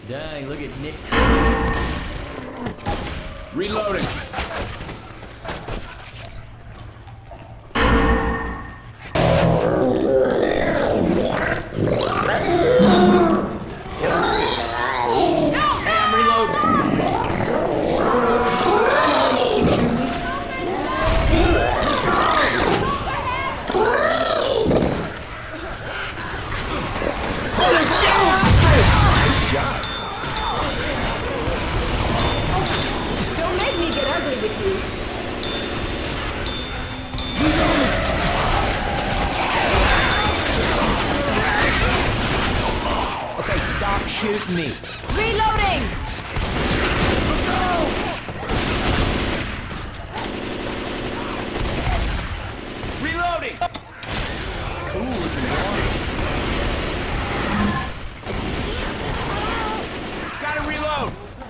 Dang, look at Nick. Reloading. Don't make me get ugly with you. Okay, stop shooting me. Reloading! Reloading. Gotta reload.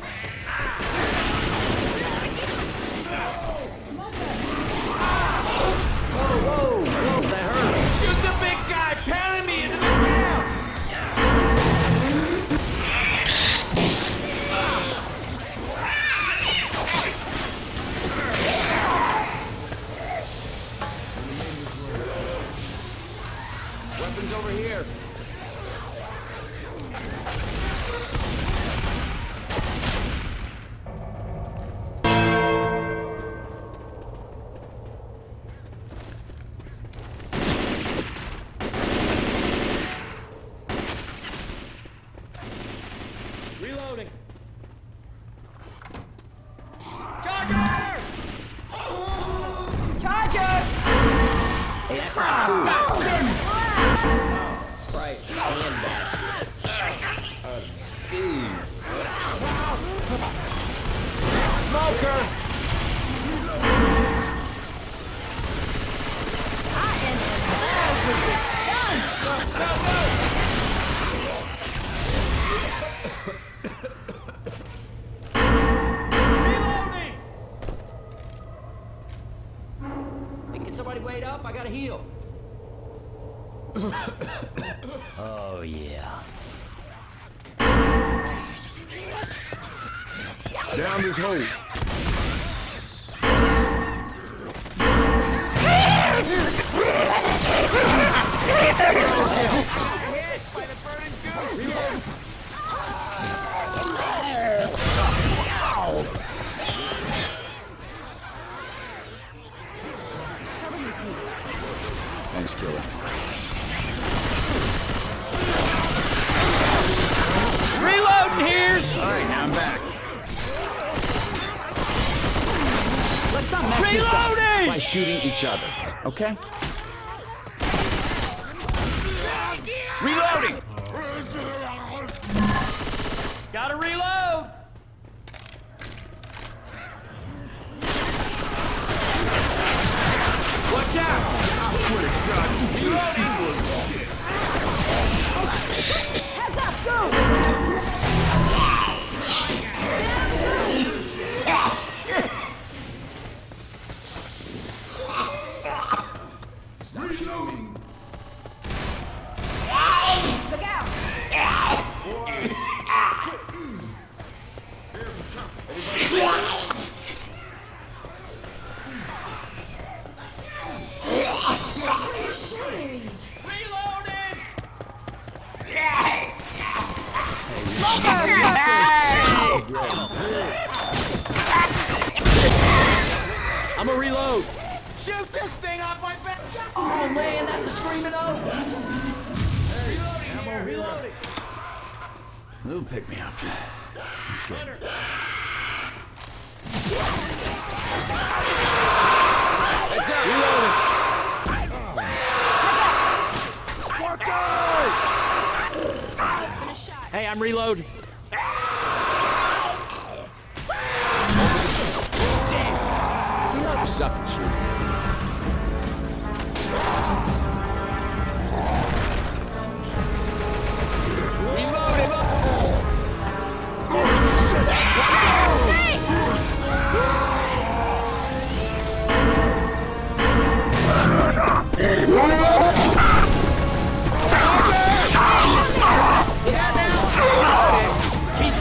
Whoa, that hurt. Shoot the big guy, pounding me into the ground. Weapons over here. Reloading. Charger! Charger! Hey, that's not cool. Right, handbasket. Dude. Smoker. I am in love with this gun! Reloading! Hey, can somebody wait up? I gotta heal. Oh, yeah. Down this hole. Thanks, killer. Reloading here! All right, now I'm back. Let's not mess this up by shooting each other. Okay. Reloading. Gotta reload! Watch out! I swear to God, reloading. Heads up, go! Reloading. Look out! Reloading! I'm a reload. Shoot this thing off my back. Oh man, that's the screaming oak. Reloading. It'll pick me up. Let's go. Heads up. Reloading. Watch out! Hey, I'm reloading. You suck at shooting. Keep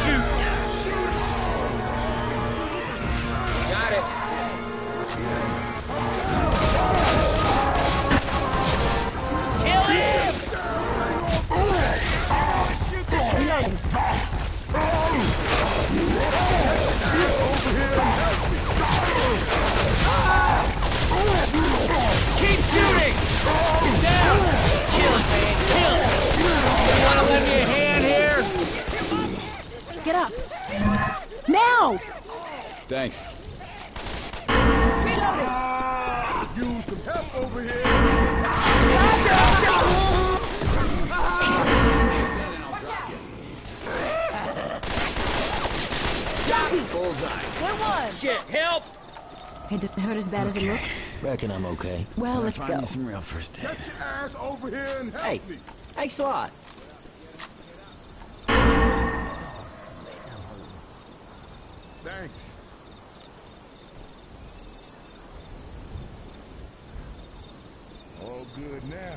Get up! Now! Thanks. Use some help over here. Bullseye. Good one! Shit, help! It didn't hurt as bad as it looks. Reckon I'm okay. Well, let's Find go. me some real first aid. Get your ass over here and help Hey, me. thanks a lot. Thanks. All good now.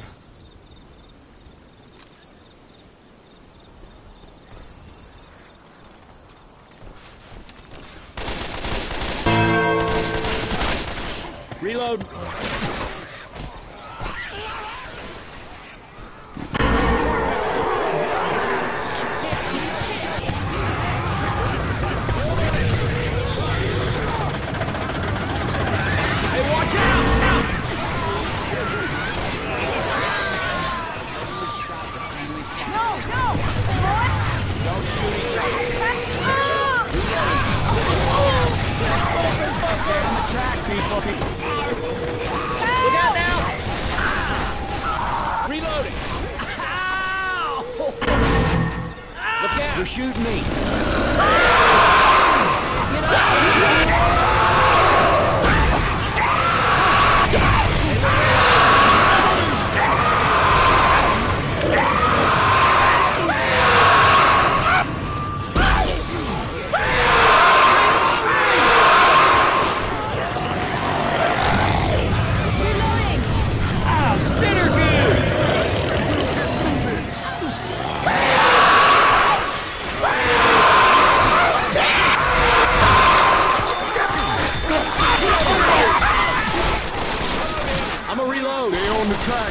Reload. Hey, watch out! No, no! Don't shoot each other. They're in the track, people. Look out now! Reloading. Ow! Look out! You're shooting me. Spinner view! I'm a reload. Stay on the track.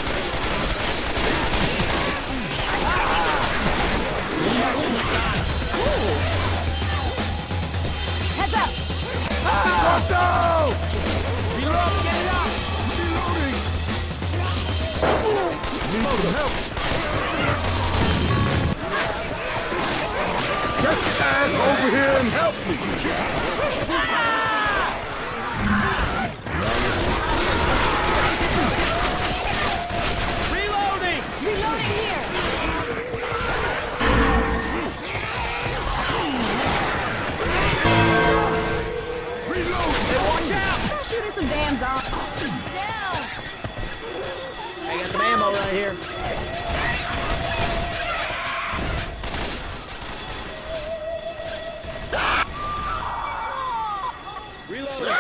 Heads up! Watch out! Reload, get it up! Reloading. Need some help. Get your ass over here and help me. Reloading! Reloading here! Reload. Watch out! Shooting some dams off. Down! I got some ammo right here. Reloading.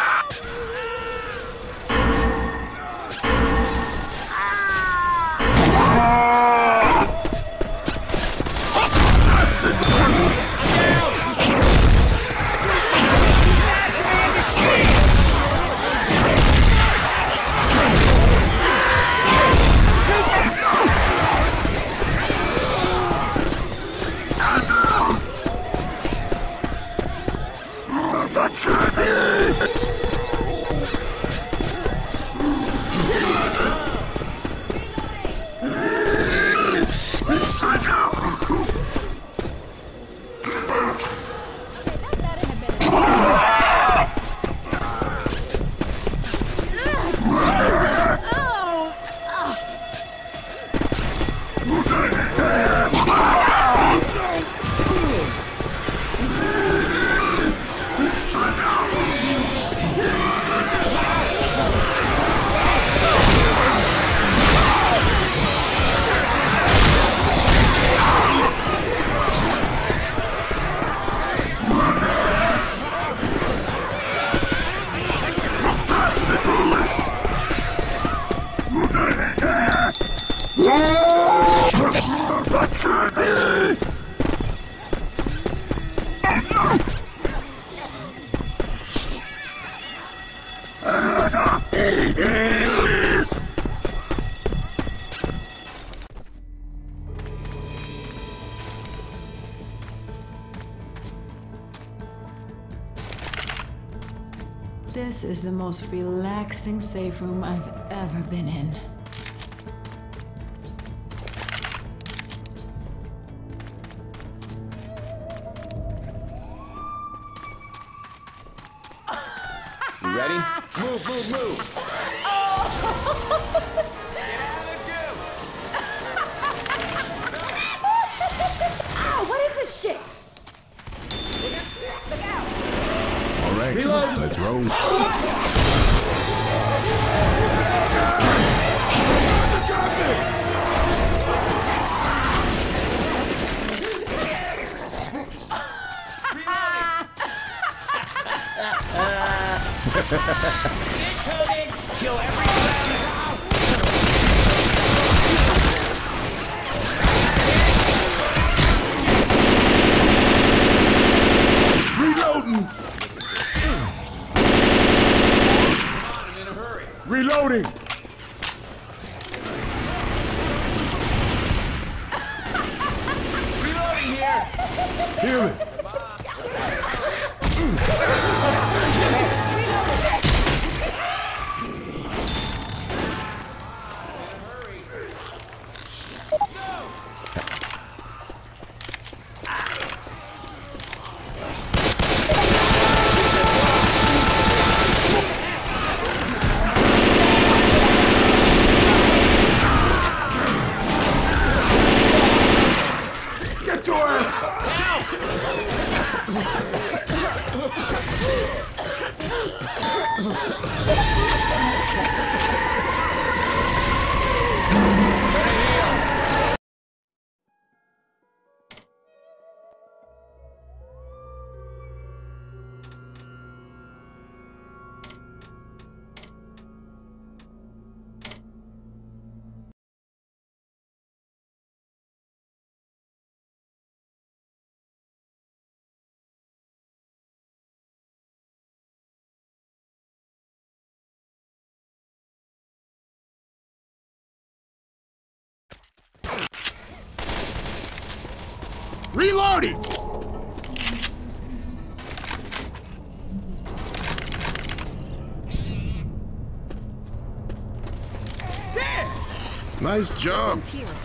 This is the most relaxing safe room I've ever been in. You ready? Move, move, move. Ow, what is this shit? Look out! All right, Reload. let's roll. Incoming! Kill every ground. Reloading! I'm in a hurry. Reloading! Reloading here. Healing! Get your ass! Reloading! Nice job. It's here.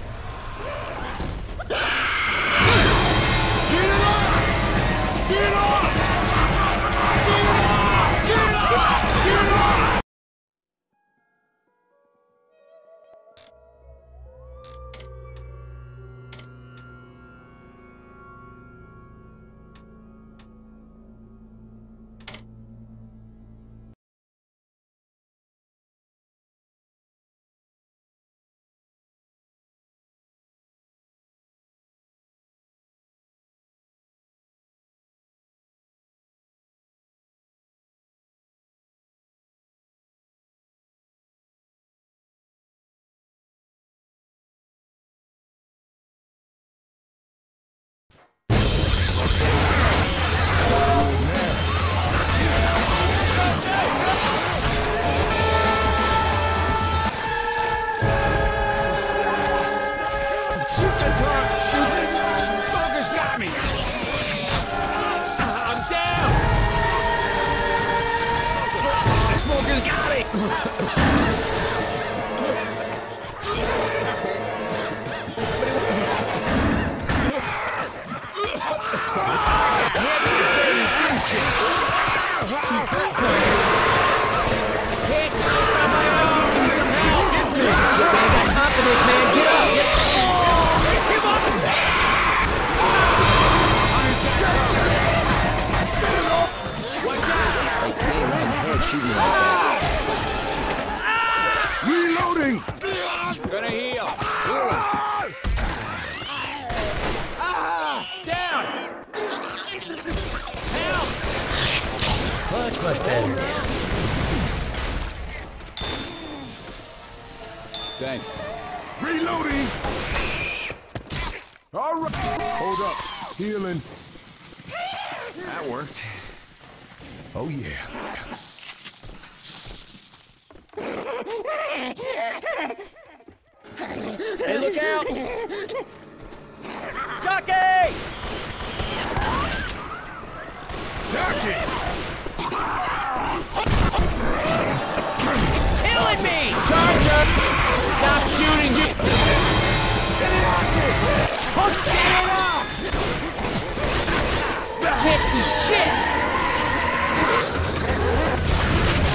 Reloading! Gonna heal. Down! Help! Much better. Thanks. Reloading! All right. Hold up. Healing. That worked. Oh, yeah. Hey, look out! Jockey! Jockey! Killing me! Charger! Stop shooting! Get it off! Can't see shit!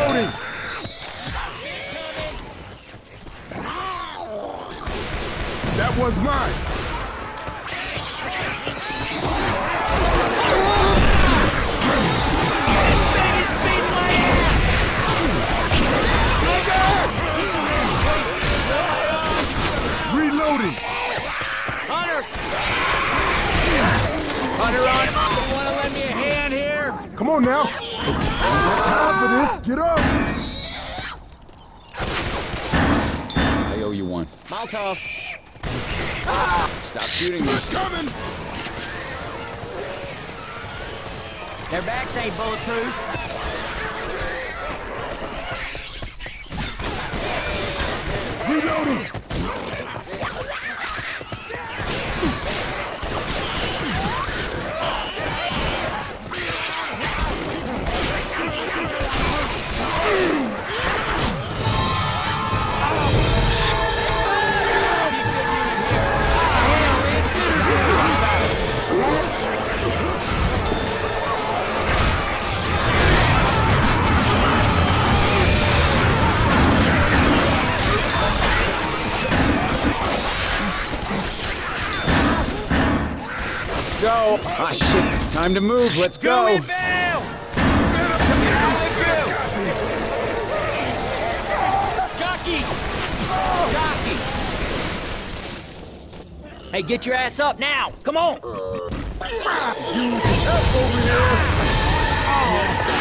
Reloading! That one's mine! Reloading! Hunter! Hunter on! You wanna lend me a hand here? Come on now! Time for this! Get up! I owe you one. Molotov! Stop shooting me. Coming! Their backs ain't bulletproof. Reloading! Go. Ah, shit. Time to move. Let's go. Jockey! Jockey! Hey, get your ass up now! Come on! Help over here!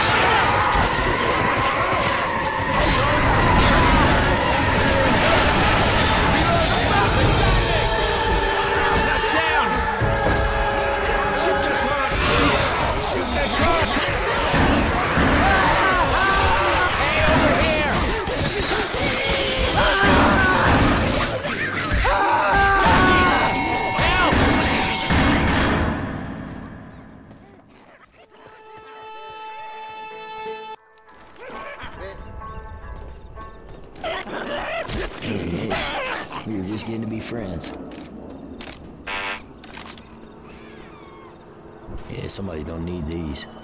We were just getting to be friends. Yeah, somebody don't need these.